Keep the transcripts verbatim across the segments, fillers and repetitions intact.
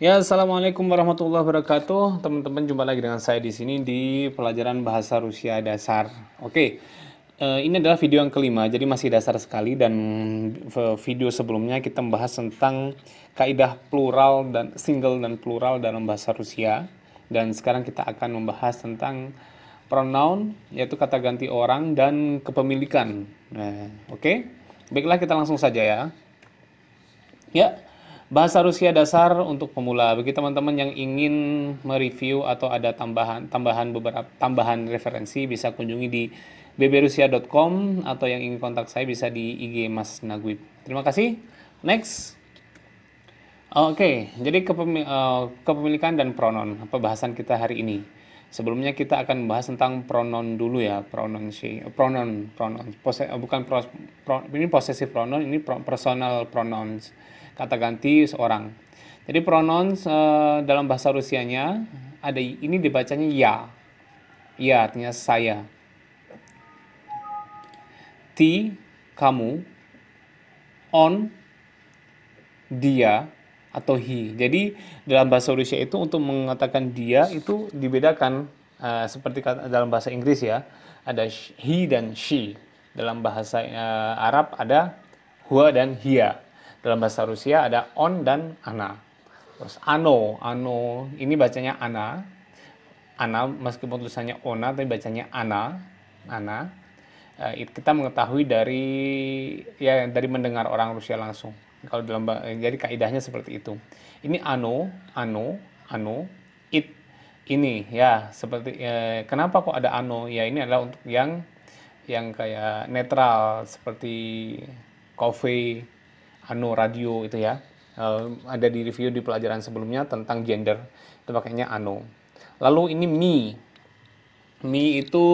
Ya, assalamualaikum warahmatullahi wabarakatuh. Teman-teman, jumpa lagi dengan saya di sini di pelajaran bahasa Rusia dasar. Oke, eh, ini adalah video yang kelima, jadi masih dasar sekali. Dan v- video sebelumnya kita membahas tentang kaidah plural dan single dan plural dalam bahasa Rusia. Dan sekarang kita akan membahas tentang pronoun, yaitu kata ganti orang dan kepemilikan. Nah, oke, baiklah kita langsung saja ya. Ya, bahasa Rusia dasar untuk pemula. Bagi teman-teman yang ingin mereview atau ada tambahan tambahan beberapa tambahan referensi bisa kunjungi di b b rusia dot com atau yang ingin kontak saya bisa di I G Mas Nagwib. Terima kasih. Next. Oke, jadi kepemi- eh, kepemilikan dan pronoun pembahasan kita hari ini. Sebelumnya kita akan membahas tentang pronoun dulu ya, pronoun she, pronoun, pronoun, Pose- eh, bukan pros- pro- ini possessive pronoun, ini pro- personal pronouns, kata ganti seorang. Jadi pronouns eh, dalam bahasa Rusianya ada ini dibacanya ya, ya artinya saya, ti kamu, on dia atau he. Jadi dalam bahasa Rusia itu untuk mengatakan dia itu dibedakan eh, seperti kata- dalam bahasa Inggris ya. Ada sh- he dan she. Dalam bahasa eh, Arab ada huwa dan hia. Dalam bahasa Rusia ada on dan ana. Terus ano, ano ini bacanya ana. Ana meskipun tulisannya ona tapi bacanya ana. Ana. Eh, kita mengetahui dari ya dari mendengar orang Rusia langsung. Kalau dalam jadi kaidahnya seperti itu. Ini ano, ano, ano, it ini ya seperti eh, kenapa kok ada ano? Ya ini adalah untuk yang yang kayak netral seperti coffee, ano, radio itu ya. Eh, ada di review di pelajaran sebelumnya tentang gender. Itu pakainya ano. Lalu ini me. Me itu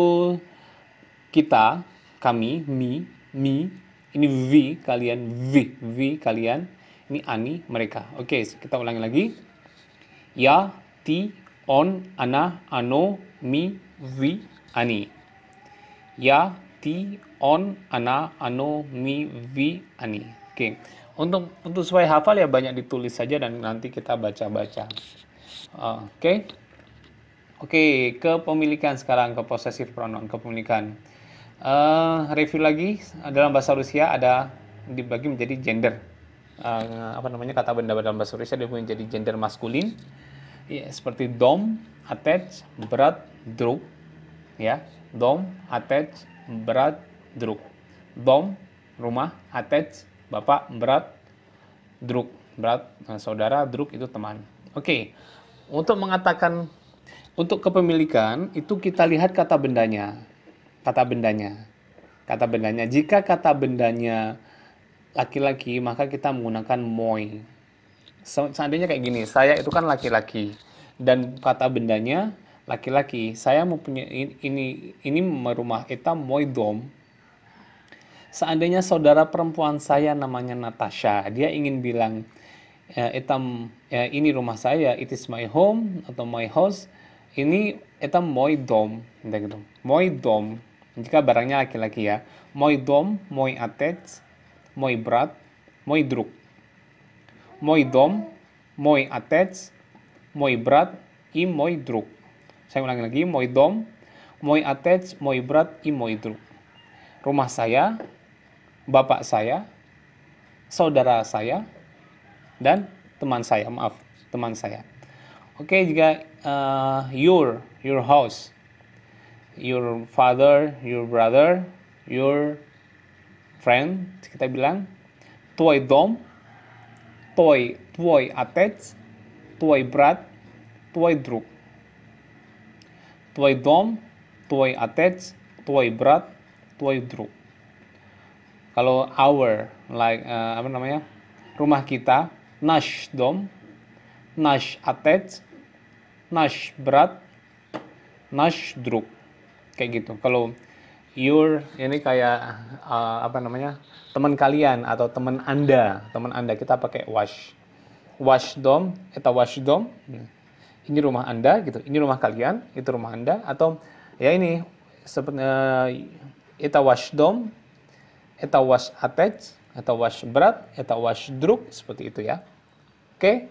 kita, kami, me, me, ini v kalian, v, v kalian, ini ani mereka. Oke, kita ulangi lagi. Ya, ti, on, ana, ano, mi, vi, ani. Ya, ti, on, ana, ano, mi, vi, ani. Oke, untuk untuk supaya hafal ya banyak ditulis saja dan nanti kita baca-baca. Oke. Oke, kepemilikan sekarang, ke possessive pronoun, kepemilikan. Eh, review lagi, dalam bahasa Rusia ada dibagi menjadi gender. Eh, apa namanya kata benda dalam bahasa Rusia dibagi menjadi gender maskulin, ya, seperti dom, atec, berat, druk, ya, dom, atec, berat, druk. Dom, rumah, atec, bapak, berat, druk, berat, eh, saudara, druk itu teman. Oke, untuk mengatakan untuk kepemilikan itu kita lihat kata bendanya. Kata bendanya. Kata bendanya. Jika kata bendanya laki-laki, maka kita menggunakan moi. Seandainya kayak gini, saya itu kan laki-laki dan kata bendanya laki-laki. Saya mempunyai ini ini rumah eta moi dom. Seandainya saudara perempuan saya namanya Natasha, dia ingin bilang etam ya, ini rumah saya, it is my home atau my house, ini etam moi dom, gitu. Moi dom jika barangnya laki-laki ya, moi dom, moi atec, moi brat, moi druk. Moi dom, moi atec, moi brat, i moi druk. Saya ulangi lagi, moi dom, moi atec, moi brat, i moi druk. Rumah saya, bapak saya, saudara saya, dan teman saya, maaf, teman saya. Oke, okay, jika uh, your your house, your father, your brother, your friend, kita bilang твой дом, твой твой отец, твой брат, твой друг. Твой дом, твой отец, твой брат, твой друг. Kalau our, like uh, apa namanya, rumah kita, наш дом, наш отец, наш брат, наш друг. Kayak gitu. Kalau your ini kayak uh, apa namanya, teman kalian atau teman anda, teman anda kita pakai wash. Wash dom, eta wash dom. Ini rumah anda gitu. Ini rumah kalian, itu rumah anda. Atau ya ini seperti uh, eta wash dom, eta wash atec, eta wash brat, eta wash druk, seperti itu ya. Oke.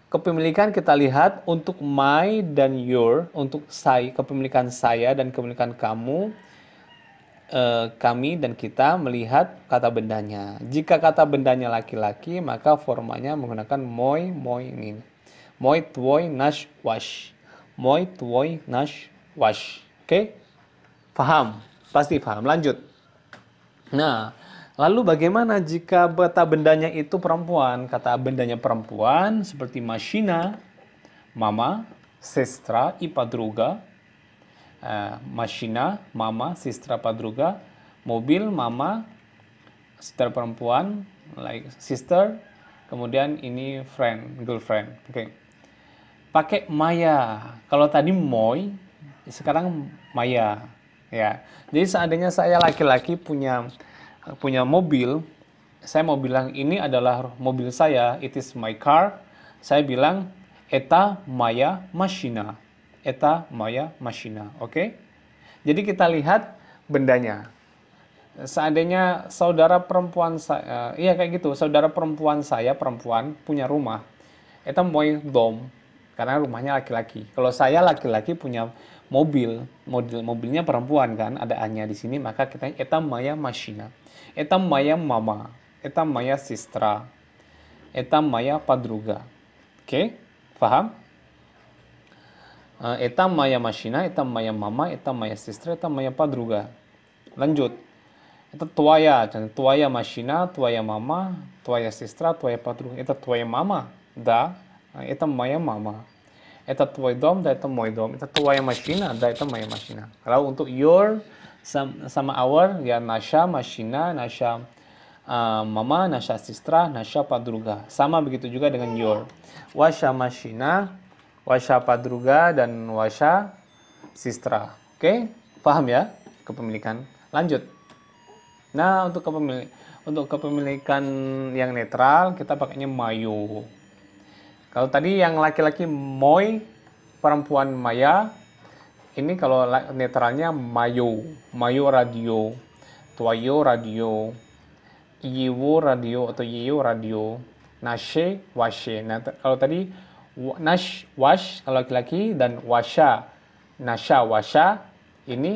kepemilikan kita lihat untuk my dan your, untuk saya, kepemilikan saya dan kepemilikan kamu, eh, kami dan kita melihat kata bendanya. Jika kata bendanya laki-laki, maka formanya menggunakan moi, moi ini. Moi, tvoj, naš, vaš. Moi, tvoj, naš, vaš. Oke? Paham? Pasti paham. Lanjut. Nah, lalu bagaimana jika kata bendanya itu perempuan? Kata bendanya perempuan seperti mašina, mama, sestra i podruga. Uh, mašina, mama, sestra, podruga. Mobil, mama, sister perempuan, like sister. Kemudian ini friend, girlfriend. Oke. Okay. Pakai Maya. Kalau tadi Moy, sekarang Maya. Ya. Jadi seandainya saya laki-laki punya punya mobil, saya mau bilang ini adalah mobil saya, it is my car. Saya bilang eta Maya mašina. Eta Maya mašina. Oke? Okay? Jadi kita lihat bendanya. Seandainya saudara perempuan saya, iya kayak gitu, saudara perempuan saya perempuan punya rumah. Eta Moy dom. Karena rumahnya laki-laki. Kalau saya laki-laki punya mobil, mobil mobilnya perempuan kan, ada A-nya di sini, maka kita eta Maya mašina. Eta Maya mama. Eta Maya sestra. Eta Maya podruga. Oke? Okay? Paham? Eta Maya mašina, eta Maya mama, eta Maya sestra, eta Maya podruga. Lanjut. Eta tuaya, tuaya mašina, tuaya mama, tuaya sestra, tuaya podruga. Eta tuaya mama. Da, eta Maya mama. Eta tvoj dom, da eta moj dom. Eta tvoja mašina, da eta moja mašina. Kalau untuk your sama our, ya naša mašina, naša uh, mama, naša sestra, naša podruga. Sama begitu juga dengan your. Vaša mašina, vaša podruga, dan vaša sestra. Oke, okay? Paham ya kepemilikan? Lanjut. Nah, untuk kepemilikan, untuk kepemilikan yang netral, kita pakainya mayo. Kalau tadi yang laki-laki moi, perempuan Maya, ini kalau netralnya mayo, mayo radio, tuayo radio, iwo radio atau iyo radio, nashe washe. Nah, kalau tadi nash wash kalau laki-laki dan washa, nasha washa, ini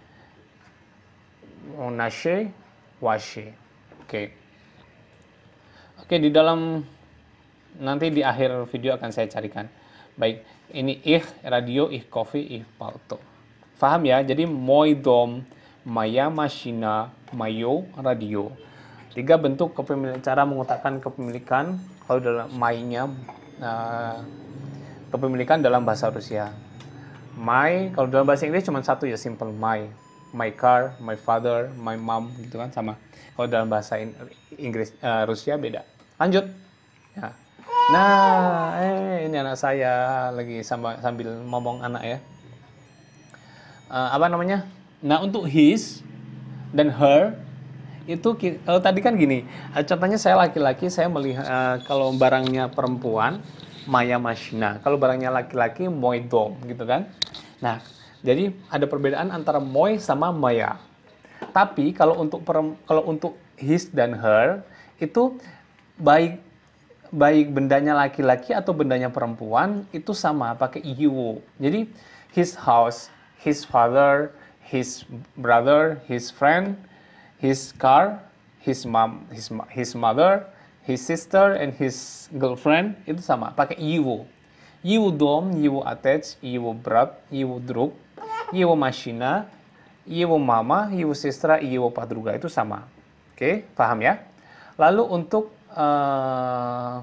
nashe washe. Oke, okay. Oke okay, di dalam nanti di akhir video akan saya carikan. Baik, ini ich radio, ich kopi, ich palto. Paham ya? Jadi moi dom, Maya mašina, mayo radio. Tiga bentuk kepemilikan, cara mengutarakan kepemilikan kalau dalam my-nya uh, kepemilikan dalam bahasa Rusia. My, kalau dalam bahasa Inggris cuma satu ya, simple my. My car, my father, my mom gitu kan sama. Kalau dalam bahasa Inggris uh, Rusia beda. Lanjut. Ya. Nah, eh ini anak saya lagi sama, sambil ngomong anak ya. Uh, apa namanya? Nah, untuk his dan her itu kalau tadi kan gini. Contohnya saya laki-laki, saya melihat uh, kalau barangnya perempuan Maya mašina, kalau barangnya laki-laki moi dom gitu kan. Nah, jadi ada perbedaan antara moi sama Maya. Tapi kalau untuk kalau untuk his dan her itu baik baik bendanya laki-laki atau bendanya perempuan itu sama, pakai you. Jadi his house, his father, his brother, his friend, his car, his mom, his his mother, his sister, and his girlfriend itu sama, pakai you. You dom, you отец, you brat, you друг, you mašina, you mama, you sestra, you podruga itu sama. Oke, okay, paham ya? Lalu untuk Uh,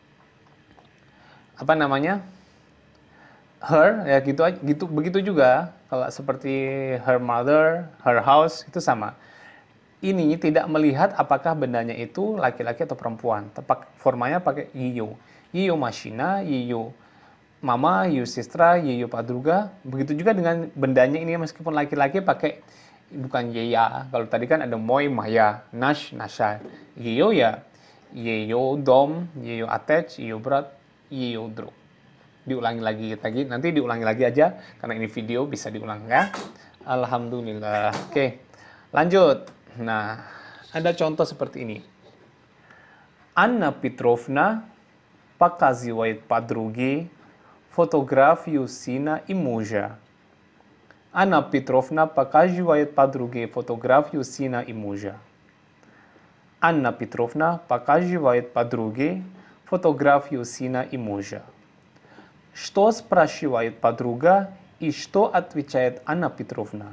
apa namanya her ya gitu gitu begitu juga kalau seperti her mother, her house itu sama. Ini tidak melihat apakah bendanya itu laki-laki atau perempuan. Tepat formanya pakai iyo, iyo mašina, iyo mama, iyo sestra, iyo podruga. Begitu juga dengan bendanya ini meskipun laki-laki pakai bukan yeya. Kalau tadi kan ada moi, maya, nash, nasha, iyo ya. Yeyo dom, yeyo attach, yeyo brat, yeyo drug. Diulangi lagi lagi, nanti diulangi lagi aja karena ini video bisa diulang ya. Alhamdulillah. Oke, lanjut. Nah, ada contoh seperti ini. Anna Petrovna показывает подруге фотографию сына и мужа. Анна Петровна показывает подруге фотографию сына и мужа. Анна Петровна показывает подруге фотографию сына и мужа. Что спрашивает подруга и что отвечает Анна Петровна?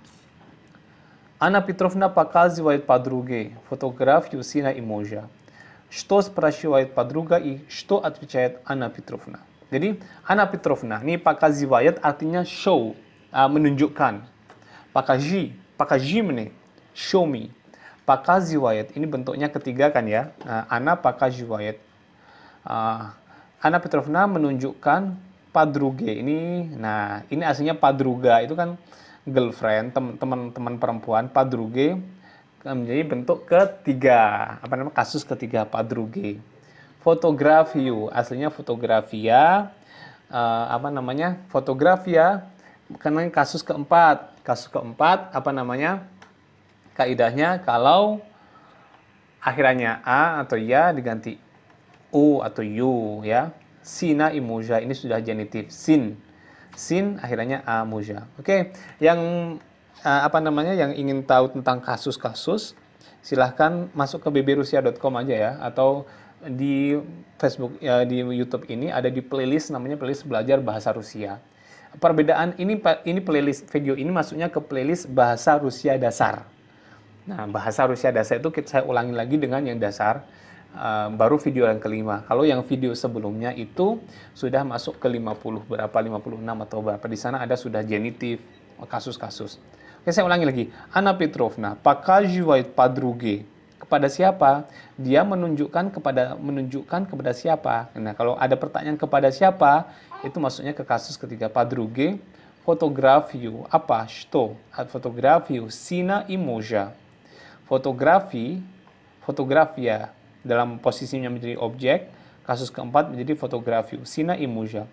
Анна Петровна показывает подруге фотографию сына и мужа. Что спрашивает подруга и что отвечает Anna Petrovna. Jadi Anna Petrovna ini показывает artinya show, uh, menunjukkan. Покажи, покажи мне, show me. Показывает ini bentuknya ketiga kan ya. Uh, Anna показывает. Uh, Anna Petrovna menunjukkan подруге. Ini, nah ini aslinya подруга itu kan girlfriend, teman-teman perempuan, подруге menjadi bentuk ketiga, apa namanya, kasus ketiga, подруге. Fotografio, aslinya fotografia, uh, apa namanya, fotografia, karena kasus keempat, kasus keempat, apa namanya, kaidahnya kalau akhirannya a atau ya diganti u atau yu, ya. Sina i muja, ini sudah genitif, sin, sin akhirnya a muja. Oke, yang Uh, apa namanya, yang ingin tahu tentang kasus-kasus, silahkan masuk ke b b rusia dot com aja ya, atau di Facebook, ya, di YouTube ini ada di playlist namanya playlist belajar bahasa Rusia. Perbedaan ini, ini playlist video ini masuknya ke playlist bahasa Rusia dasar. Nah, bahasa Rusia dasar itu kita saya ulangi lagi dengan yang dasar, uh, baru video yang kelima. Kalau yang video sebelumnya itu sudah masuk ke lima puluh berapa, lima puluh enam atau berapa, di sana ada sudah genitif, kasus-kasus. Oke, saya ulangi lagi. Anna Petrovna показывает подруге. Kepada siapa? Dia menunjukkan kepada menunjukkan kepada siapa? Nah, kalau ada pertanyaan kepada siapa, itu masuknya ke kasus ketiga, подруге. Fotografию. Apa? Что? Fotografию сына и мужа. Fotografi, fotografia dalam posisinya menjadi objek. Kasus keempat menjadi fotografию сына и мужа.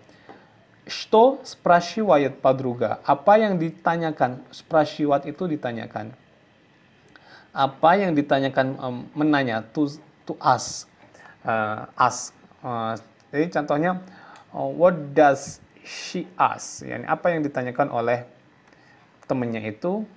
Что спрашивает подруга? Apa yang ditanyakan? Спрашивать itu ditanyakan. Apa yang ditanyakan, um, menanya, to, to ask. Uh, ask. Uh, jadi contohnya, uh, what does she ask? Yani, apa yang ditanyakan oleh temannya itu?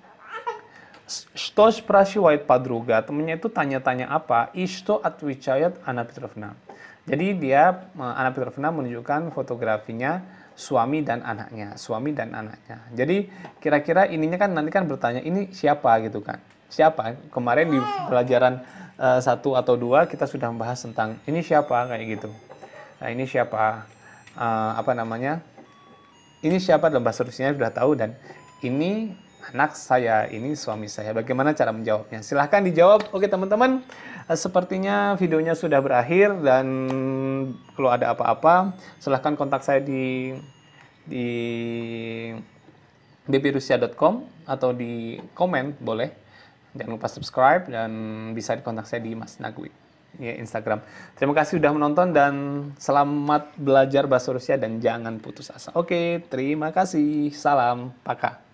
Что спрашивает подруга? Temannya itu tanya-tanya apa? И что отвечает Anna Petrovna? Jadi dia, uh, Anna Petrovna menunjukkan fotografinya suami dan anaknya, suami dan anaknya. Jadi kira-kira ininya kan nanti kan bertanya, ini siapa gitu kan? Siapa? Kemarin di pelajaran uh, satu atau dua kita sudah membahas tentang ini siapa kayak gitu. Nah, ini siapa? Uh, apa namanya? Ini siapa dalam bahasa Rusianya sudah tahu, dan ini anak saya, ini suami saya. Bagaimana cara menjawabnya? Silahkan dijawab. Oke teman-teman, uh, sepertinya videonya sudah berakhir, dan kalau ada apa-apa silahkan kontak saya di di b b rusia dot com atau di komen boleh. Jangan lupa subscribe dan bisa dikontak saya di Mas Nagwi, ya, Instagram. Terima kasih sudah menonton dan selamat belajar bahasa Rusia dan jangan putus asa. Oke, terima kasih. Salam, paka.